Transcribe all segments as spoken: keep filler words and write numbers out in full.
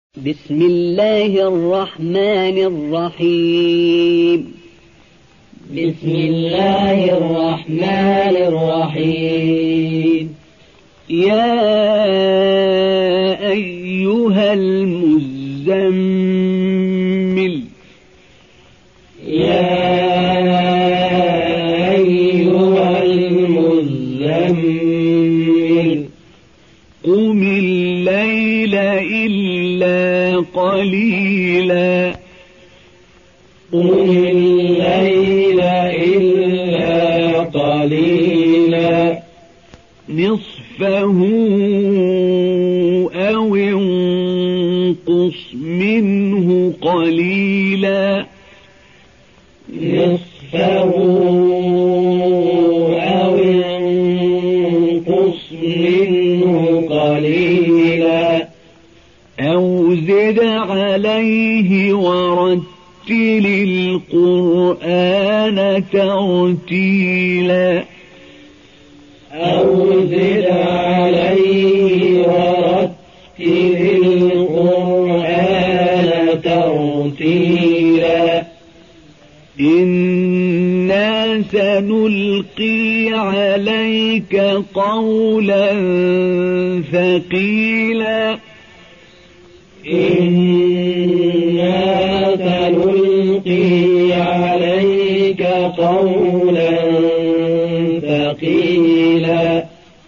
بسم الله الرحمن الرحيم. بسم الله الرحمن الرحيم. يا أيها المزمل يا أيها المزمل قم الليل إلا قليلا قم الليل إلا قليلا نصفه أو انقص منه قليلا نصفه أو انقص منه قليلا أو زد عليه ورتل القرآن ترتيلا أو زد عليه ورتل القرآن ترتيلا إنا سنلقي عليك قولا ثقيلا إنا سنلقي عليك قولا ثقيلا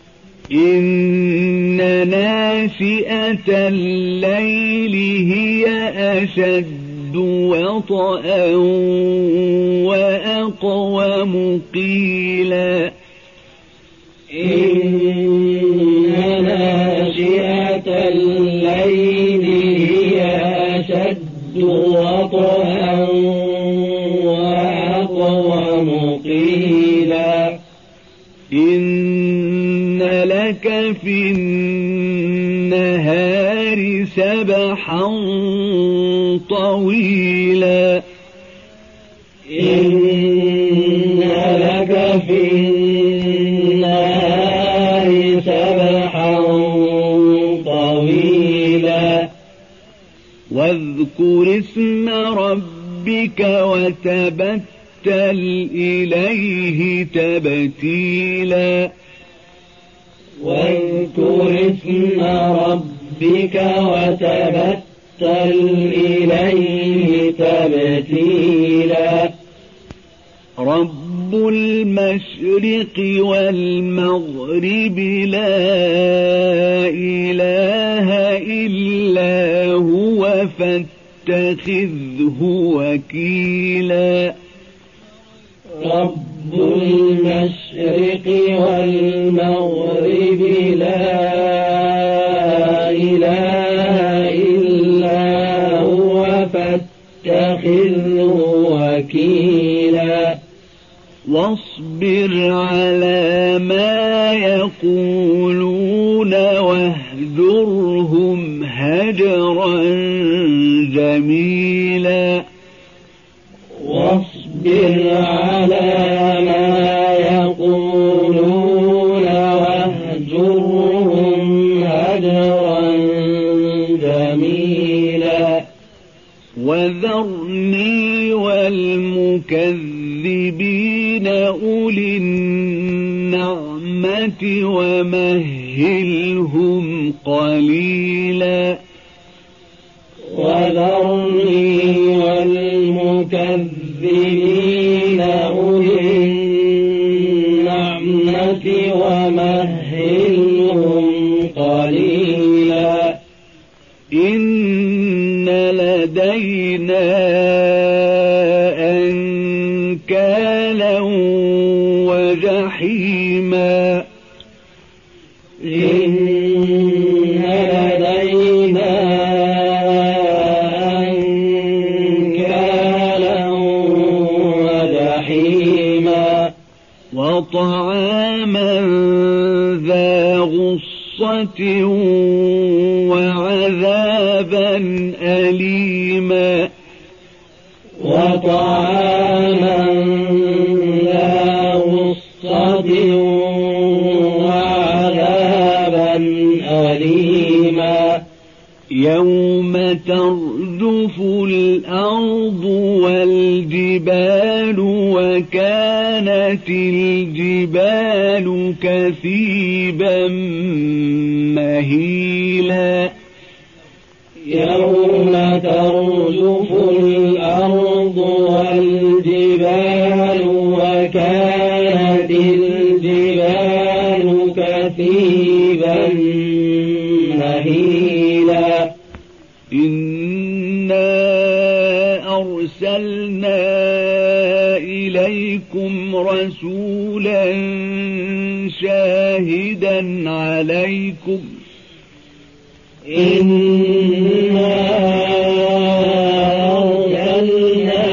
إن ناشئة الليل هي أشد وطئا وأقوم قيلا إن ناشئة الليل هي أشد وطئا وأقوم قيلا إن لك في النهار سبحا طويلا إن لك في النهار سبحا طويلا واذكر اسم ربك وتبتل إليه تبتيلا واذكر اسم ربك وتبتل إليه تبتيلا رب المشرق والمغرب لا إله إلا هو فاتخذه وكيلا رب المشرق والمغرب لا إله إلا هو فاتخذه وكيلا واصبر على ما يقولون واهجرهم هجرا جميلا واصبر على ما يقولون واهجرهم هجرا جميلا وذرني والمكذبين أولي النعمة ومهلهم قليلا وذرني والمكذبين أولي النعمة ومهلهم قليلا إن لدينا أنكالا وجحيما إن لدينا أنكالا وجحيما وطعاما ذا غصة وعذابا أليما وطعاما ذا غصة وعذابا أليما يوم ترجف الأرض والجبال وكانت الجبال كثيبا مهيلا يوم ترجف الأرض والجبال وكانت الجبال كثيبا مهيلا إنا أرسلنا إليكم رسولا شاهدا عليكم إنا أرسلنا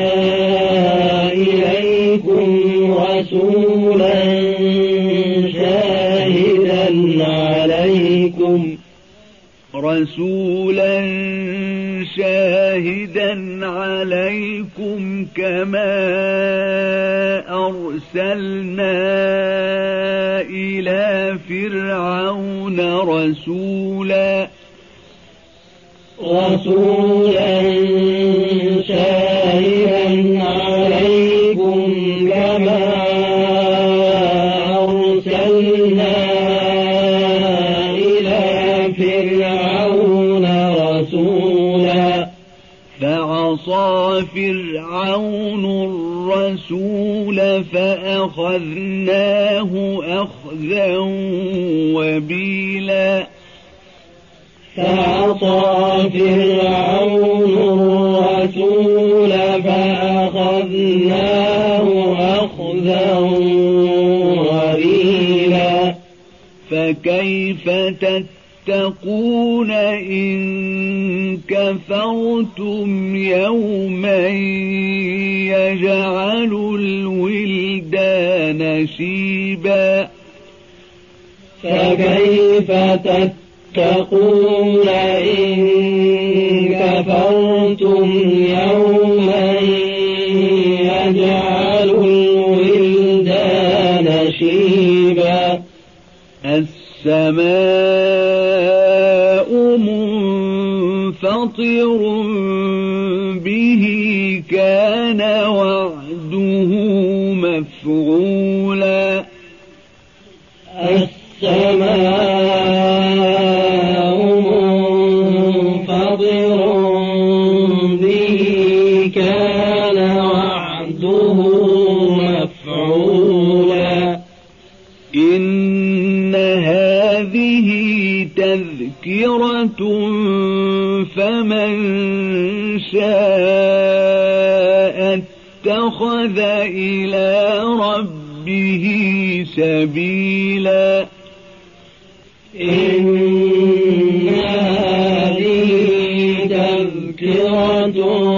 إليكم رسولا شاهدا عليكم رسولا شاهدا عليكم كما أرسلنا إلى فرعون رسولا رسولا شاهدا عليكم كما أرسلنا إلى فرعون رسولا فعصى فرعون الرسول فأخذناه أخذا وبيلا فعصى فرعون الرسول فأخذناه أخذا وبيلا فكيف تتقون إن كفرتم يوما يجعل الولدان شيبا فكيف تتقون إن كفرتم يوما يجعل الولدان شيبا السماء منفطر به كان وعده مفعولا السماء منفطر به كان وعده مفعولا إن هذه تذكرة فمن شاء اتخذ إلى ربه سبيلا إن هذه تذكرة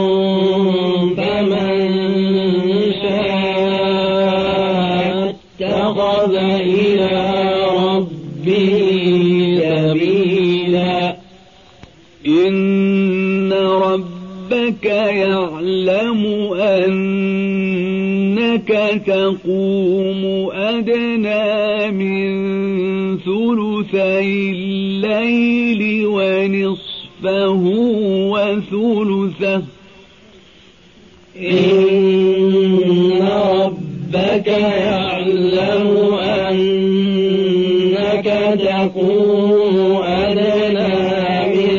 فمن شاء اتخذ إلى ربه سبيلا إن ربك يعلم أنك تقوم أدنى من ثلثي الليل ونصفه وثلثه إن ربك يعلم أنك تقوم أدنى من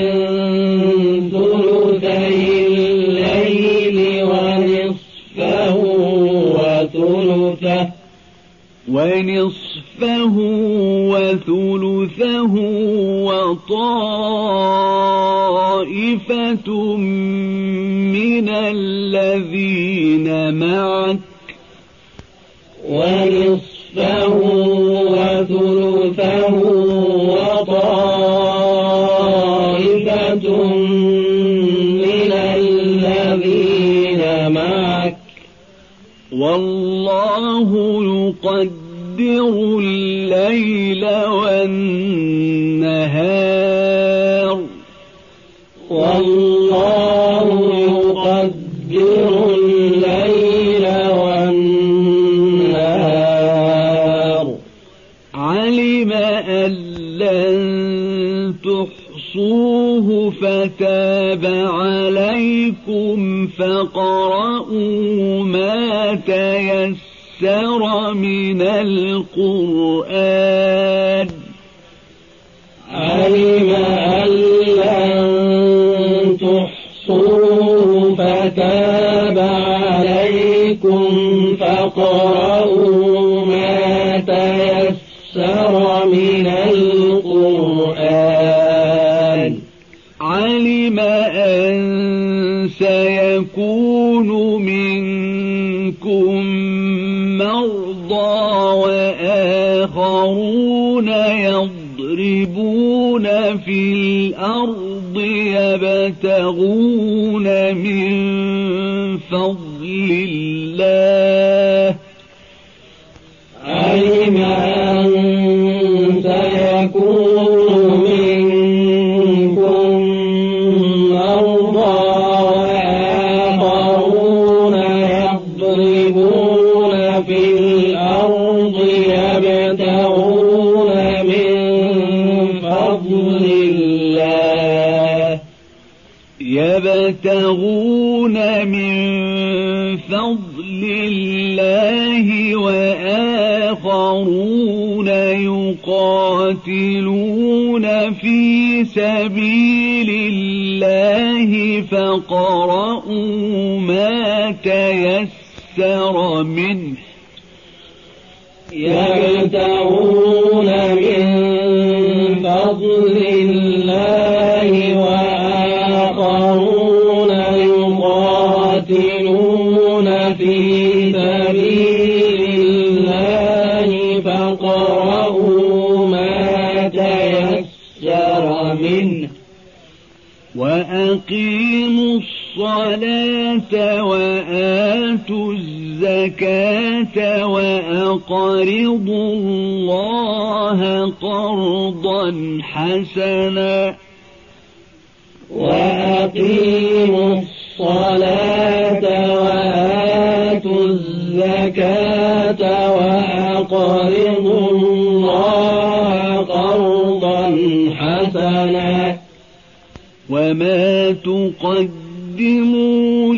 ثلثي الليل ونصفه وثلثه ونصفه وثلثه وطائفة من الذين معك ونصفه وثلثه وطائفة من الذين معك والله يقدر الليل والنهار والله يقدر الليل والنهار علم أن لن تحصوا تحصوه فتاب عليكم فاقرؤوا ما تيسر من القرآن علم أن لن تحصوه فتاب عليكم فاقرؤوا ما تيسر من القرآن علم أن سيكون منكم مرضى وآخرون يضربون في الأرض يبتغون من فضل الله علم أن سيكون منكم مرضى وآخرون يضربون في الأرض يبتغون من فضل الله يبتغون من فضل الله وآخرون يقاتلون في سبيل الله فاقرؤوا ما تيسر منه يبتغون من فضل الله وآخرون يقاتلون في سبيل الله فاقرؤوا ما تيسر منه وأقيموا الصلاة وآتوا الزكاة وأقرضوا الله قرضا حسنا وأقيموا الصلاة وآتوا الزكاة وأقرضوا الله قرضا حسنا وما تقدموا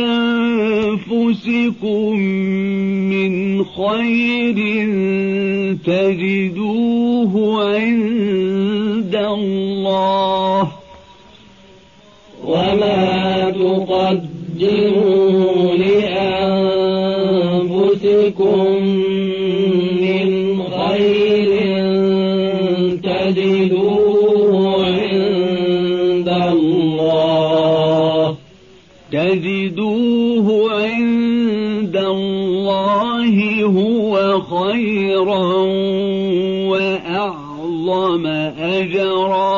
لأنفسكم من خير تجدوه عند الله وما تقدموا لأنفسكم من خير تجدوه عند الله تجدوه عند الله هو خيرا وأعظم أجرا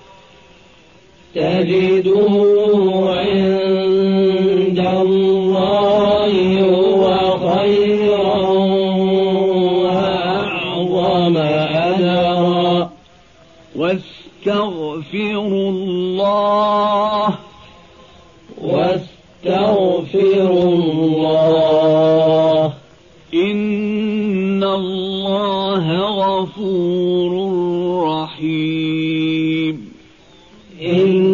تجدوه عند الله هو خيرا وأعظم أجرا واستغفروا الله واستغفروا الله إن الله غفور رحيم إن